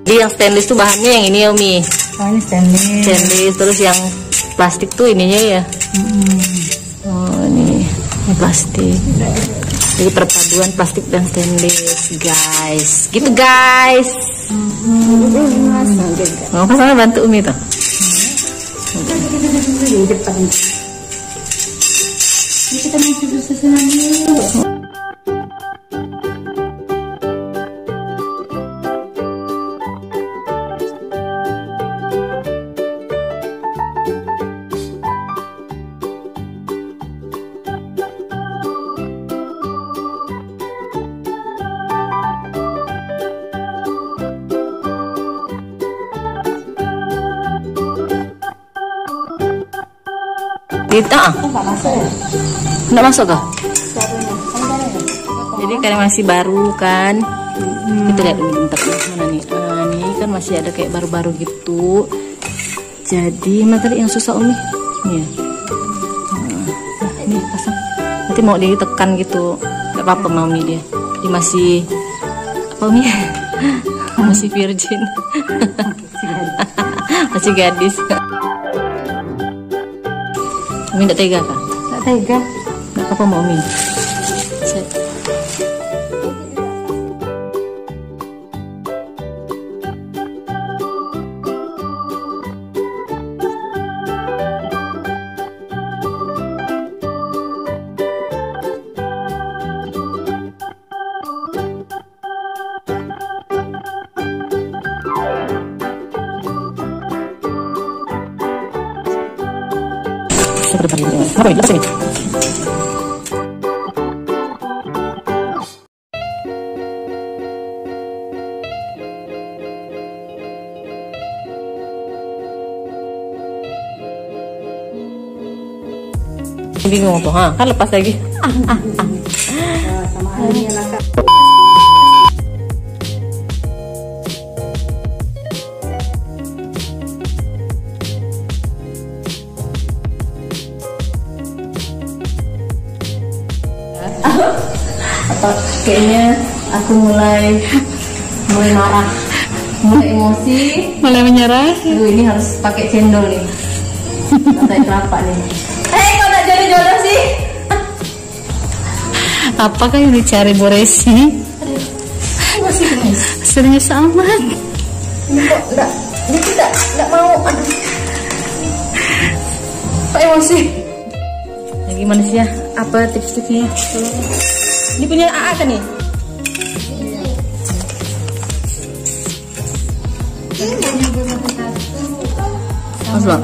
Jadi yang stainless tuh bahannya yang ini ya Umi. Oh, ini stainless. Stainless, terus yang plastik tuh ininya ya. Oh ini plastik. Jadi perpaduan plastik dan stainless, guys. Gitu guys. Mau pasang bantu Umi tuh. Di depan. Ini kita mau susunan dulu. Kita nggak masuk kah? Jadi karena masih baru kan, kita lihat dulu bentar mana nih. Nih kan masih ada kayak baru-baru gitu. Jadi mana tadi yang susah Umi? Nih ya. Nih pasang. Nanti mau ditekan gitu, nggak apa-apa mau Umi dia. Dia masih apa Umi? Masih virgin, masih gadis. Umi nggak tega kan? Nggak tega. Nggak apa-apa mau Umi. Apa ini? Sini. Bingung tuh, kan lepas lagi. Sama halnya lah Kak. Atau kayaknya aku mulai marah, mulai emosi, Mulai menyerah. Aduh, ini harus pakai cendol nih, pakai kelapa nih. Kok nggak jadi jodoh sih? Apakah yang dicari Bu Resi? Masih guys. Serius amat. Ini kok dia tidak mau. Aduh, kok emosi? Ya, gimana sih ya? Apa tips-tipsnya? Ini punya AA kan nih? Mas Bang.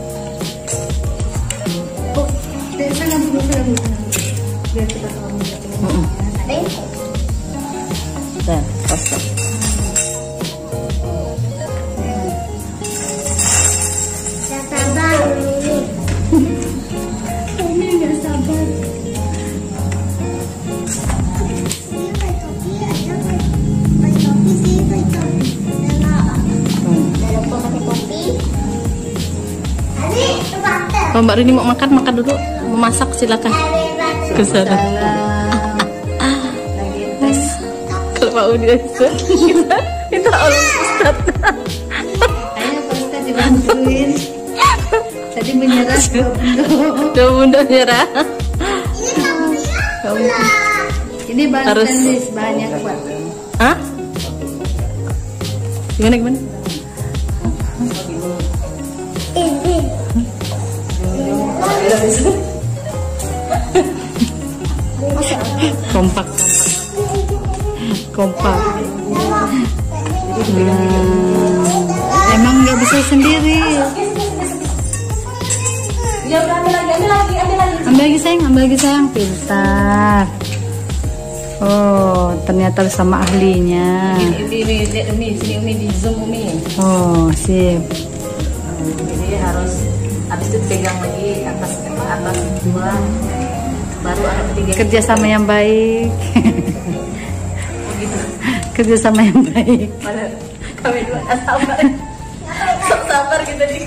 Nah, kosong. Kalau Mbak Rini mau makan dulu, mau masak silakan. Kesana. Lagi tes. Kalau mau dia kita oleh Ustaz. Ayo Pak Ustaz dibantuin. Tadi menyerah Dua bunda nyerah. Ini bahan Harus. stainless banyak buat. Hah? Gimana? Kompak. Emang nggak bisa sendiri. Ya udah ambil lagi. Ambil lagi sayang, pintar. Oh, ternyata sama ahlinya. Ini lihat Umi di zoom Umi. Oh, sip. Jadi harus habis itu pegang lagi atas dua, baru ada ketiga. Kerjasama yang baik. Begitu. Kerjasama yang baik. Mana kami dua sabar. Sok sabar gitu nih.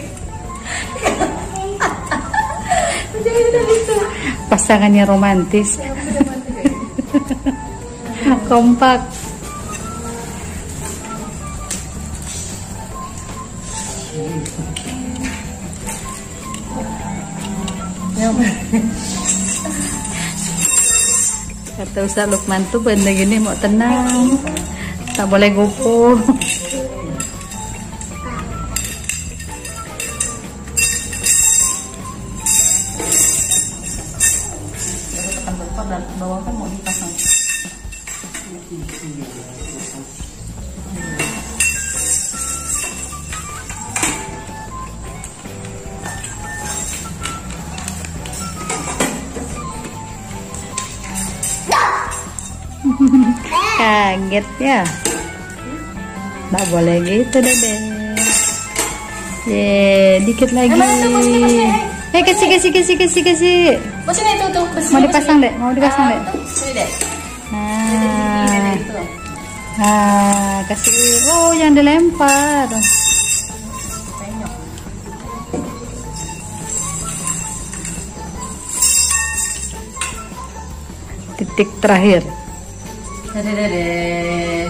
Udah bisa. Pasangannya romantis. Kompak. Kata Ustaz Lukman tuh benda gini mau tenang, tak boleh gopoh. Dan bawah kan mau dipasang. Kaget ya. Nggak boleh gitu Dede. Dikit lagi. Kasih. Oh, sini tuh. Mau dipasang deh, Dek. Sini deh. Kasih. Oh, jangan dilempar. Titik terakhir. Dede.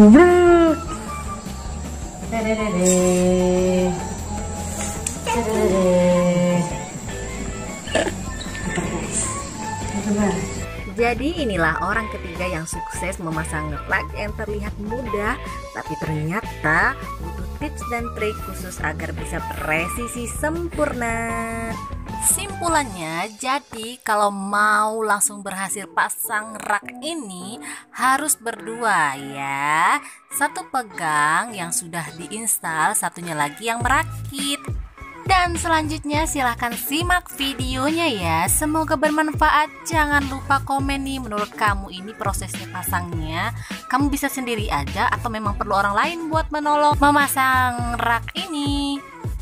Jadi inilah orang ketiga yang sukses memasang rak yang terlihat mudah, tapi ternyata butuh tips dan trik khusus agar bisa presisi sempurna. Simpulannya, jadi kalau mau langsung berhasil pasang rak ini harus berdua ya. Satu pegang yang sudah diinstal, satunya lagi yang merakit. Dan selanjutnya silahkan simak videonya ya. Semoga bermanfaat. Jangan lupa komen nih, menurut kamu ini prosesnya pasangnya kamu bisa sendiri aja atau memang perlu orang lain buat menolong memasang rak ini.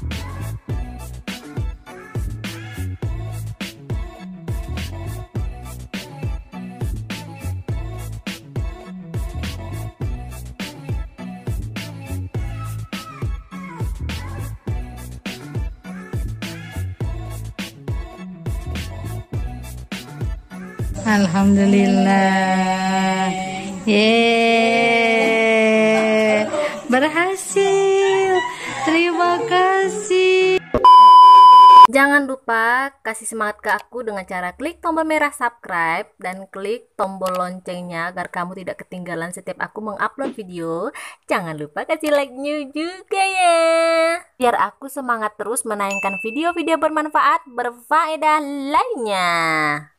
Alhamdulillah. Berhasil. Terima kasih. Jangan lupa kasih semangat ke aku dengan cara klik tombol merah subscribe dan klik tombol loncengnya agar kamu tidak ketinggalan setiap aku mengupload video. Jangan lupa kasih like-nya juga ya, biar aku semangat terus menayangkan video-video bermanfaat berfaedah lainnya.